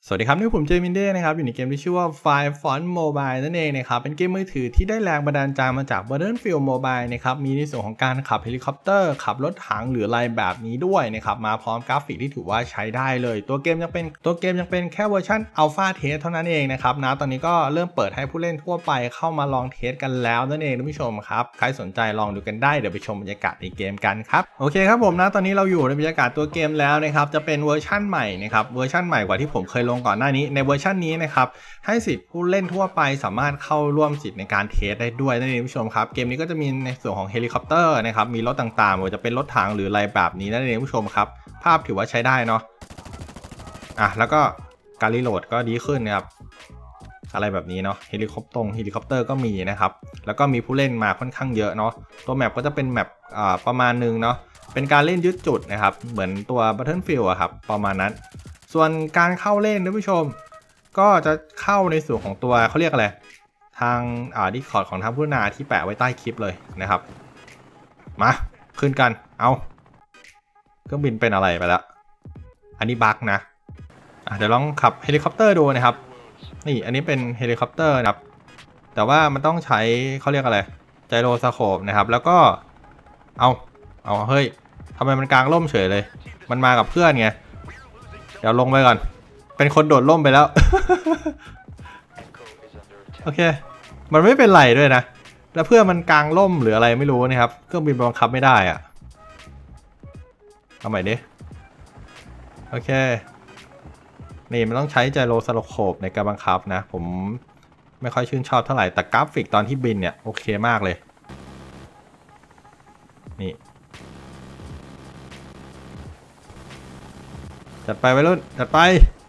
สวัสดีครับนี่ผมเจมินเด้นะครับอยู่ในเกมที่ชื่อว่า Fire Font Mobile นั่นเองนะครับเป็นเกมมือถือที่ได้แรงบันดาลใจมาจาก Battlefield Mobile นะครับมีในส่วนของการขับเฮลิคอปเตอร์ขับรถถังหรืออะไรแบบนี้ด้วยนะครับมาพร้อมกราฟิกที่ถือว่าใช้ได้เลยตัวเกมยังเป็นแค่เวอร์ชัน Alpha Test เท่านั้นเองนะครับนะตอนนี้ก็เริ่มเปิดให้ผู้เล่นทั่วไปเข้ามาลองเทสกันแล้วนั่นเองท่านผู้ชมครับใครสนใจลองดูกันได้เดี๋ยวไปชมบรรยากาศในเกมกันครับโอเคครับผมนะตอนนี้เราอยู่ในบรรยากาศตัวเกมแล้วนะครับจะเป็นเวอร์ชั่นใหม่นะครับเวอร์ชั่นใหม่กว่าที่ผมเคยลงก่อนหน้านี้ในเวอร์ชันนี้นะครับให้สิทธิ์ผู้เล่นทั่วไปสามารถเข้าร่วมสิทธิ์ในการเทสได้ด้วยนั่นเองผู้ชมครับเกมนี้ก็จะมีในส่วนของเฮลิคอปเตอร์นะครับมีรถต่างๆไม่ว่าจะเป็นรถถังหรืออะไรแบบนี้นั่นเองผู้ชมครับภาพถือว่าใช้ได้เนาะแล้วก็การรีโหลดก็ดีขึ้นนะครับอะไรแบบนี้เนาะเฮลิคอปเตอร์ก็มีนะครับแล้วก็มีผู้เล่นมาค่อนข้างเยอะเนาะตัวแมปก็จะเป็นแมปประมาณนึงเนาะเป็นการเล่นยึดจุดนะครับเหมือนตัว Battlefield อะครับประมาณนั้นส่วนการเข้าเล่นท่านผู้ชมก็จะเข้าในส่วนของตัวเขาเรียกอะไรทางDiscord ของทางผู้นาที่แปะไว้ใต้คลิปเลยนะครับมาขึ้นกันเอาเครื่องบินเป็นอะไรไปแล้วอันนี้บั๊กนะเดี๋ยวลองขับเฮลิคอปเตอร์ดูนะครับนี่อันนี้เป็นเฮลิคอปเตอร์นะครับแต่ว่ามันต้องใช้เขาเรียกอะไรไจโรสโคปนะครับแล้วก็เอาเฮ้ยทำไมมันกลางร่มเฉยเลยมันมากับเพื่อนไงเดี๋ยวลงไปก่อนเป็นคนโดดร่มไปแล้ว โอเคมันไม่เป็นไรด้วยนะแล้วเพื่อนมันกลางร่มหรืออะไรไม่รู้นะครับเครื่องบินบังคับไม่ได้อะเอาใหม่ดิโอเคนี่มันต้องใช้ไจโรสโคปในการบังคับนะผมไม่ค่อยชื่นชอบเท่าไหร่แต่กราฟิกตอนที่บินเนี่ยโอเคมากเลยนี่จัดไปไว้รุ่นจัดไป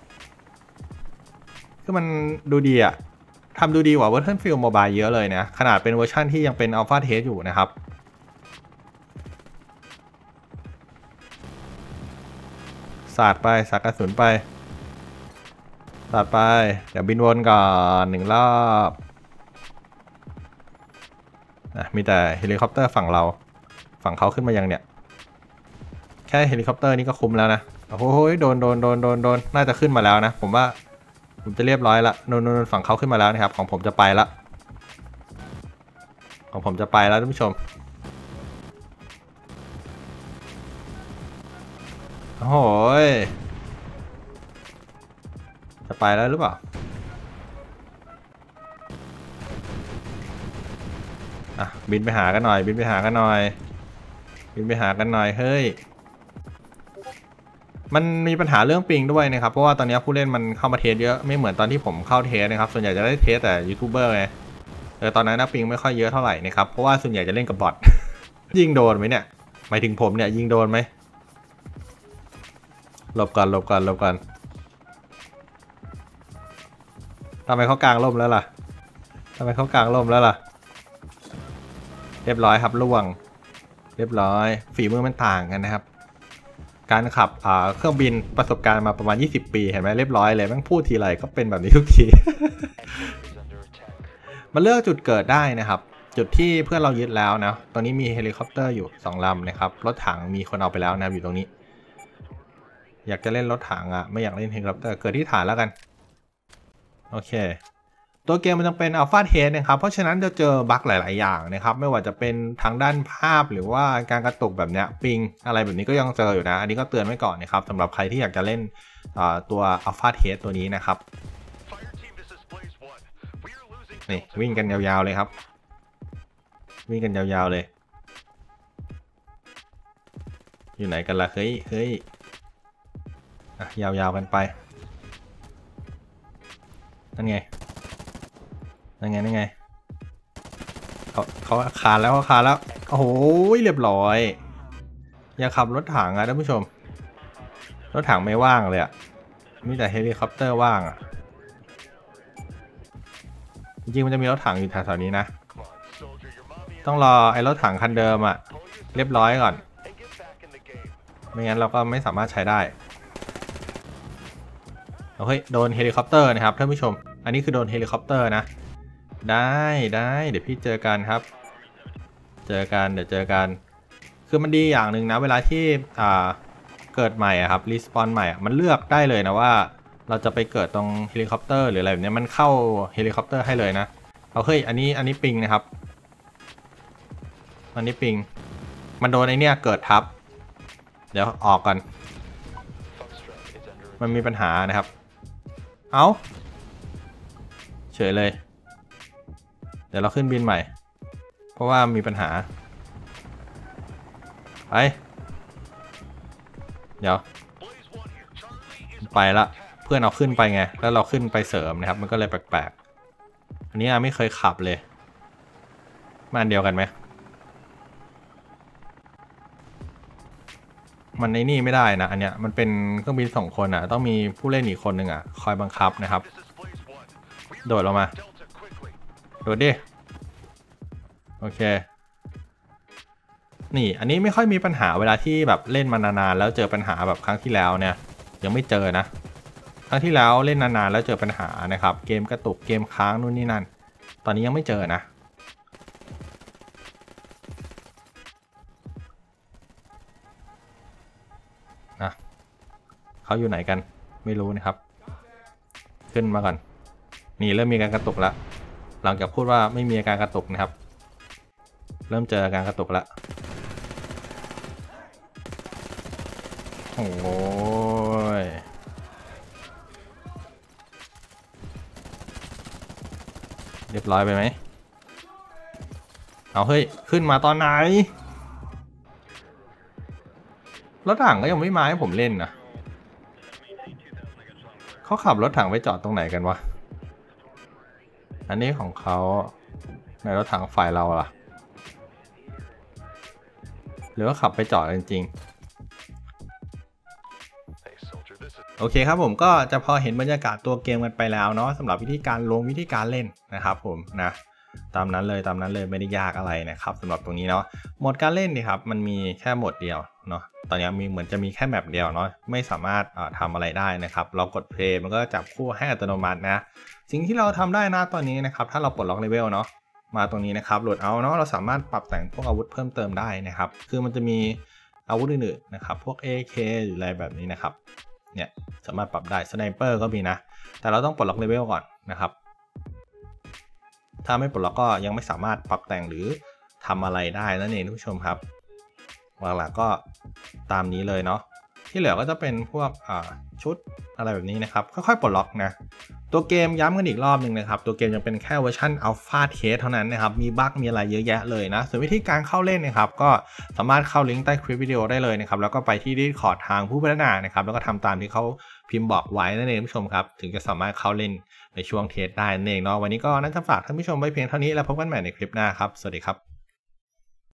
คือมันดูดีอะทำดูดีกว่า Battlefield Mobile เยอะเลยนะขนาดเป็นเวอร์ชันที่ยังเป็น Alpha Test อยู่นะครับสาดไปสาดกระสุนไปสาดไปเดี๋ยวบินวนก่อน1 รอบมีแต่เฮลิคอปเตอร์ฝั่งเราฝั่งเขาขึ้นมายังเนี่ยแค่เฮลิคอปเตอร์นี่ก็คุ้มแล้วนะโอ้โหโดนน่าจะขึ้นมาแล้วนะผมว่าผมจะเรียบร้อยละโดนฝั่งเขาขึ้นมาแล้วนะครับของผมจะไปละท่านผู้ชมโอ้โหจะไปแล้วหรือเปล่าบินไปหากันหน่อยเฮ้ยมันมีปัญหาเรื่องปิงด้วยนะครับเพราะว่าตอนนี้ผู้เล่นมันเข้ามาเทสเยอะไม่เหมือนตอนที่ผมเข้าเทสนะครับส่วนใหญ่จะได้เทสแต่ยูทูบเบอร์ไงตอนนั้นนะปิงไม่ค่อยเยอะเท่าไหร่นะครับเพราะว่าส่วนใหญ่จะเล่นกับบอท ยิงโดนไหมเนี่ยหมายถึงผมเนี่ยยิงโดนไหมหลบก่อนทำไมเขากลางร่มแล้วล่ะเรียบร้อยครับล่วงเรียบร้อยฝีมือมันต่างกันนะครับการขับเครื่องบินประสบการณ์มาประมาณ20 ปีเห็นไหมเรียบร้อยเลยแม่งพูดทีไรก็เป็นแบบนี้ทุกที มาเลือกจุดเกิดได้นะครับจุดที่เพื่อนเรายึดแล้วนะตอนนี้มีเฮลิคอปเตอร์อยู่2 ลำนะครับรถถังมีคนเอาไปแล้วนะอยู่ตรงนี้อยากจะเล่นรถถังไม่อยากเล่นเฮลิคอปเตอร์เกิดที่ฐานแล้วกันโอเคตัวเกมมันจะเป็นอัลฟาเทสนะครับเพราะฉะนั้นจะเจอบั๊กหลายๆอย่างนะครับไม่ว่าจะเป็นทางด้านภาพหรือว่าการกระตุกแบบเนี้ยปิงอะไรแบบนี้ก็ยังเจออยู่นะอันนี้ก็เตือนไว้ก่อนนะครับสำหรับใครที่อยากจะเล่นตัวอัลฟาเทสตัวนี้นะครับนี่วิ่งกันยาวๆเลยครับอยู่ไหนกันล่ะเฮ้ยยาวๆกันไปนั่นไงเขาคานแล้วโอ้โหเรียบร้อยอย่าขับรถถังท่านผู้ชมรถถังไม่ว่างเลยมีแต่เฮลิคอปเตอร์ว่างจริงๆมันจะมีรถถังอยู่แถวๆนี้นะต้องรอไอ้รถถังคันเดิมเรียบร้อยก่อนไม่งั้นเราก็ไม่สามารถใช้ได้โอเคโดนเฮลิคอปเตอร์นะครับท่านผู้ชมอันนี้คือโดนเฮลิคอปเตอร์นะได้เดี๋ยวพี่เจอกันครับเดี๋ยวเจอกันคือมันดีอย่างหนึ่งนะเวลาที่เกิดใหม่ครับรีสปอนใหม่มันเลือกได้เลยนะว่าเราจะไปเกิดตรงเฮลิคอปเตอร์หรืออะไรแบบนี้มันเข้าเฮลิคอปเตอร์ให้เลยนะเอาเฮ้ยอันนี้ปิงนะครับอันนี้ปิงมันโดนไอเนี้ยเกิดทับเดี๋ยวออกก่อนมันมีปัญหานะครับเอาเฉยเลยเดี๋ยวเราขึ้นบินใหม่เพราะว่ามีปัญหาไปเดี๋ยวไปละเพื่อนเอาขึ้นไปไงแล้วเราขึ้นไปเสริมนะครับมันก็เลยแปลกๆอันนี้ไม่เคยขับเลยมันเดียวกันไหมมันในนี่ไม่ได้นะอันเนี้ยมันเป็นเครื่องบิน2 คนอ่ะต้องมีผู้เล่นอีกคนหนึ่งอ่ะคอยบังคับนะครับโดดลงมาโดดดิโอเคนี่อันนี้ไม่ค่อยมีปัญหาเวลาที่แบบเล่นมานานๆแล้วเจอปัญหาแบบครั้งที่แล้วเนี่ยยังไม่เจอนะครั้งที่แล้วเล่นนานๆแล้วเจอปัญหานะครับเกมกระตุกเกมค้างนู่นนี่นั่นตอนนี้ยังไม่เจอนะเขาอยู่ไหนกันไม่รู้นะครับขึ้นมาก่อนนี่เริ่มมีการกระตุกแล้วหลังจากพูดว่าไม่มีอาการกระตุกนะครับเริ่มเจออาการกระตุกแล้วโอ้ยเรียบร้อยไปไหมเอาเฮ้ยขึ้นมาตอนไหนรถถังก็ยังไม่มาให้ผมเล่นนะเขาขับรถถังไปจอดตรงไหนกันวะอันนี้ของเขาในรถถังฝ่ายเราล่ะหรือว่าขับไปจอดจริงๆโอเคครับผมก็จะพอเห็นบรรยากาศตัวเกมกันไปแล้วเนาะสำหรับวิธีการลงวิธีการเล่นนะครับผมนะตามนั้นเลยไม่ได้ยากอะไรนะครับสำหรับตรงนี้เนาะโหมดการเล่นนี่ครับมันมีแค่โหมดเดียวเนาะตอนนี้เหมือนจะมีแค่แมปเดียวเนาะไม่สามารถทำอะไรได้นะครับเรากดเพลย์มันก็จับคู่ให้อัตโนมัตินะสิ่งที่เราทำได้นะตอนนี้นะครับถ้าเราปลดล็อกเลเวลเนาะมาตรงนี้นะครับโหลดเอาเนาะเราสามารถปรับแต่งพวกอาวุธเพิ่มเติมได้นะครับคือมันจะมีอาวุธอื่นๆนะครับพวก AK หรืออะไรแบบนี้นะครับเนี่ยสามารถปรับได้สไนเปอร์ก็มีนะแต่เราต้องปลดล็อกเลเวลก่อนนะครับถ้าไม่ปลดล็อกก็ยังไม่สามารถปรับแต่งหรือทำอะไรได้นั่นเองทุกผู้ชมครับหลักๆก็ตามนี้เลยเนาะที่เหลือก็จะเป็นพวกชุดอะไรแบบนี้นะครับค่อยๆปลดล็อกนะตัวเกมย้ำกันอีกรอบหนึ่งนะครับตัวเกมยังเป็นแค่เวอร์ชันอัลฟาเทสเท่านั้นนะครับมีบั๊กมีอะไรเยอะแยะเลยนะส่วนวิธีการเข้าเล่นนะครับก็สามารถเข้าลิงก์ใต้คลิปวิดีโอได้เลยนะครับแล้วก็ไปที่ Discord ทางผู้พัฒนานะครับแล้วก็ทำตามที่เขาพิมพ์บอกไว้นั่นเองผู้ชมครับถึงจะสามารถเข้าเล่นในช่วงเทสได้นั่นเองเนาะวันนี้ก็น่าจะฝากท่านผู้ชมไว้เพียงเท่านี้แล้วพบกันใหม่ในคลิปหน้าครับสวัสดีครับ